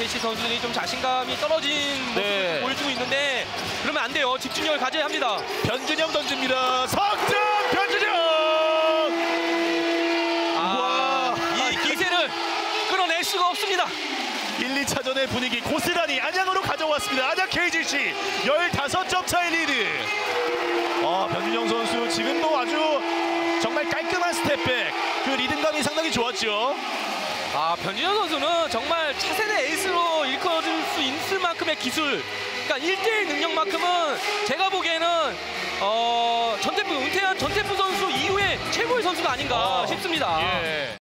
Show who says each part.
Speaker 1: KC 선수들이 좀 자신감이 떨어진 모습을 보여주고 있는데 그러면 안 돼요. 집중력을 가져야 합니다.
Speaker 2: 변준영 던집니다. 석점 변준영.
Speaker 1: 이 기세를 끌어낼 수가 없습니다.
Speaker 2: 1, 2차전의 분위기 고스란히 안양으로 가져왔습니다. 안양 KGC 15점 차의 리드. 변준영 선수 지금도 아주 정말 깔끔한 스텝백. 그 리듬감이 상당히 좋았죠.
Speaker 1: 변준영 선수는 정말 차세대 에이스로 일컬어질 수 있을 만큼의 기술, 그러니까 1대1 능력만큼은 제가 보기에는 은퇴한 전태프 선수 이후에 최고의 선수가 아닌가 싶습니다.
Speaker 2: 예.